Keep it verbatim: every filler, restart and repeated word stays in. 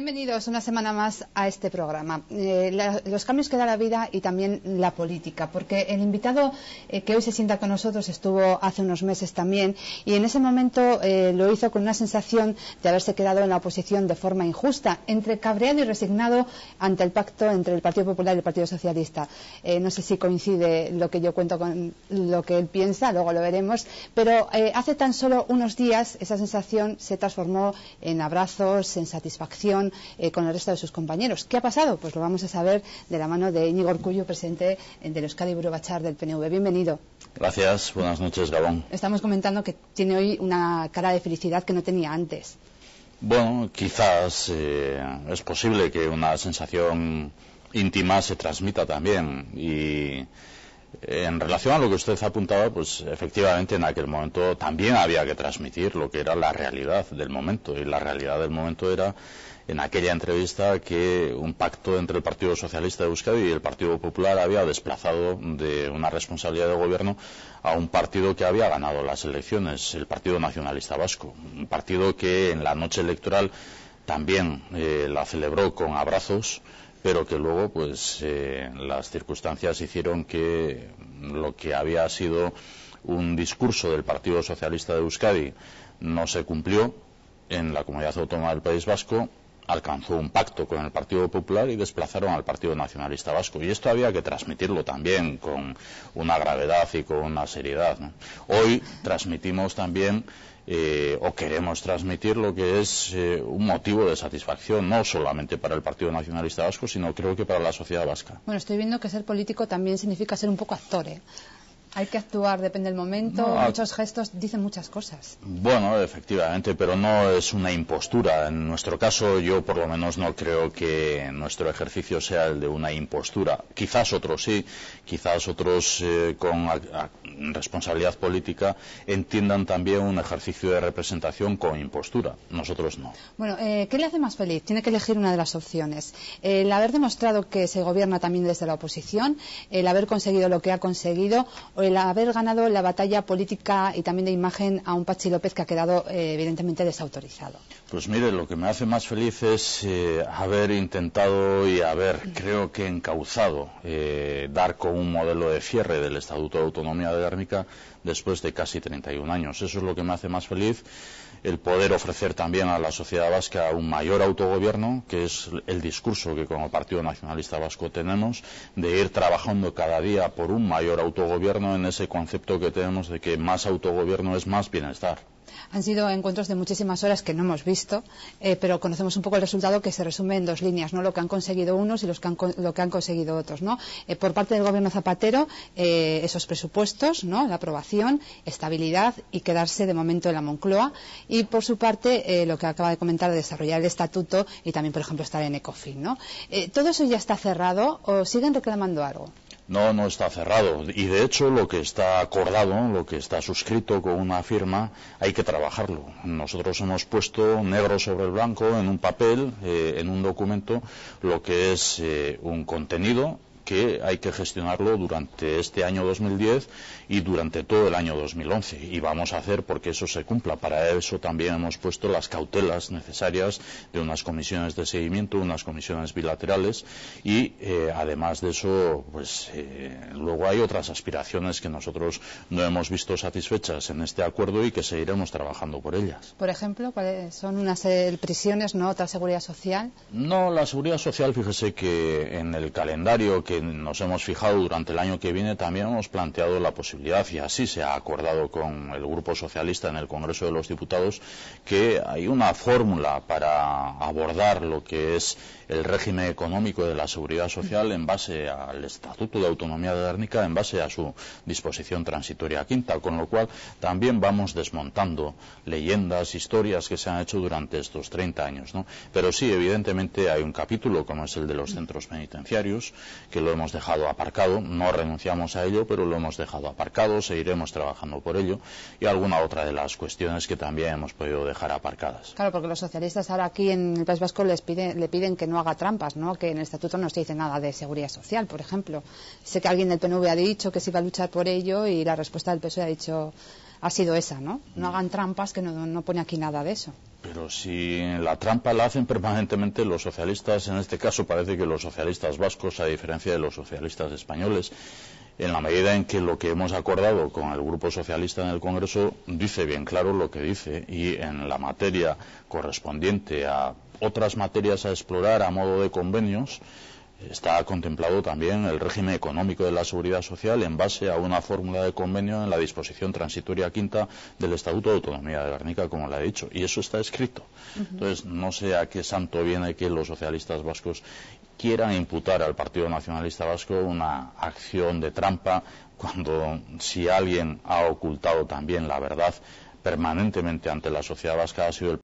Bienvenidos una semana más a este programa. Eh, la, los cambios que da la vida y también la política, porque el invitado eh, que hoy se sienta con nosotros estuvo hace unos meses también y en ese momento eh, lo hizo con una sensación de haberse quedado en la oposición de forma injusta, entre cabreado y resignado ante el pacto entre el Partido Popular y el Partido Socialista. Eh, no sé si coincide lo que yo cuento con lo que él piensa, luego lo veremos, pero eh, hace tan solo unos días esa sensación se transformó en abrazos, en satisfacción Eh, con el resto de sus compañeros. ¿Qué ha pasado? Pues lo vamos a saber de la mano de Íñigo Urkullu, presidente del Euskadi Buru Batzar del P N V. Bienvenido. Gracias, buenas noches, Gabón. Estamos comentando que tiene hoy una cara de felicidad que no tenía antes. Bueno, quizás eh, es posible que una sensación íntima se transmita también y en relación a lo que usted apuntaba, pues efectivamente en aquel momento también había que transmitir lo que era la realidad del momento, y la realidad del momento era en aquella entrevista que un pacto entre el Partido Socialista de Euskadi y el Partido Popular había desplazado de una responsabilidad de gobierno a un partido que había ganado las elecciones, el Partido Nacionalista Vasco, un partido que en la noche electoral también eh, la celebró con abrazos, pero que luego pues eh, las circunstancias hicieron que lo que había sido un discurso del Partido Socialista de Euskadi no se cumplió en la Comunidad Autónoma del País Vasco, alcanzó un pacto con el Partido Popular y desplazaron al Partido Nacionalista Vasco. Y esto había que transmitirlo también con una gravedad y con una seriedad, ¿no? Hoy transmitimos también Eh, o queremos transmitir lo que es eh, un motivo de satisfacción, no solamente para el Partido Nacionalista Vasco, sino creo que para la sociedad vasca. Bueno, estoy viendo que ser político también significa ser un poco actor, ¿eh? Hay que actuar, depende del momento, no, muchos gestos dicen muchas cosas. Bueno, efectivamente, pero no es una impostura. En nuestro caso, yo por lo menos no creo que nuestro ejercicio sea el de una impostura. Quizás otros sí, quizás otros eh, con a, a, responsabilidad política entiendan también un ejercicio de representación con impostura. Nosotros no. Bueno, eh, ¿qué le hace más feliz? Tiene que elegir una de las opciones. El haber demostrado que se gobierna también desde la oposición, el haber conseguido lo que ha conseguido, el haber ganado la batalla política y también de imagen a un Patxi López que ha quedado eh, evidentemente desautorizado. Pues mire, lo que me hace más feliz es eh, haber intentado y haber, creo que encauzado, eh, dar con un modelo de cierre del Estatuto de Autonomía de Gernika después de casi treinta y un años. Eso es lo que me hace más feliz, el poder ofrecer también a la sociedad vasca un mayor autogobierno, que es el discurso que como Partido Nacionalista Vasco tenemos, de ir trabajando cada día por un mayor autogobierno en ese concepto que tenemos de que más autogobierno es más bienestar. Han sido encuentros de muchísimas horas que no hemos visto, eh, pero conocemos un poco el resultado, que se resume en dos líneas, ¿no? Lo que han conseguido unos y los que han, lo que han conseguido otros, ¿no? Eh, por parte del gobierno Zapatero, eh, esos presupuestos, ¿no? La aprobación, estabilidad y quedarse de momento en la Moncloa. Y por su parte, eh, lo que acaba de comentar, desarrollar el estatuto y también, por ejemplo, estar en Ecofin, ¿no? Eh, ¿Todo eso ya está cerrado o siguen reclamando algo? No, no está cerrado. Y de hecho lo que está acordado, lo que está suscrito con una firma, hay que trabajarlo. Nosotros hemos puesto negro sobre el blanco en un papel, eh, en un documento, lo que es eh, un contenido que hay que gestionarlo durante este año dos mil diez y durante todo el año dos mil once, y vamos a hacer porque eso se cumpla. Para eso también hemos puesto las cautelas necesarias de unas comisiones de seguimiento, unas comisiones bilaterales, y eh, además de eso, pues eh, luego hay otras aspiraciones que nosotros no hemos visto satisfechas en este acuerdo y que seguiremos trabajando por ellas. Por ejemplo, ¿cuáles son unas eh, prisiones, no otra seguridad social? No, la seguridad social, fíjese que en el calendario que nos hemos fijado durante el año que viene también hemos planteado la posibilidad, y así se ha acordado con el Grupo Socialista en el Congreso de los Diputados, que hay una fórmula para abordar lo que es el régimen económico de la seguridad social en base al Estatuto de Autonomía de Gernika, en base a su disposición transitoria quinta, con lo cual también vamos desmontando leyendas, historias que se han hecho durante estos treinta años, ¿no? Pero sí, evidentemente hay un capítulo, como es el de los centros penitenciarios, que lo hemos dejado aparcado, no renunciamos a ello, pero lo hemos dejado aparcado, seguiremos trabajando por ello, y alguna otra de las cuestiones que también hemos podido dejar aparcadas. Claro, porque los socialistas ahora aquí en el País Vasco les pide, le piden que no haga trampas, ¿no? Que en el estatuto no se dice nada de seguridad social, por ejemplo. Sé que alguien del P N V ha dicho que se iba a luchar por ello y la respuesta del P S O E ha dicho, ha sido esa, ¿no? No hagan trampas, que no, no pone aquí nada de eso. Pero si la trampa la hacen permanentemente los socialistas, en este caso parece que los socialistas vascos, a diferencia de los socialistas españoles, en la medida en que lo que hemos acordado con el Grupo Socialista en el Congreso dice bien claro lo que dice, y en la materia correspondiente a otras materias a explorar a modo de convenios, está contemplado también el régimen económico de la seguridad social en base a una fórmula de convenio en la disposición transitoria quinta del Estatuto de Autonomía de Gernika, como le he dicho, y eso está escrito. Uh-huh. Entonces, no sé a qué santo viene que los socialistas vascos quieran imputar al Partido Nacionalista Vasco una acción de trampa, cuando si alguien ha ocultado también la verdad permanentemente ante la sociedad vasca ha sido el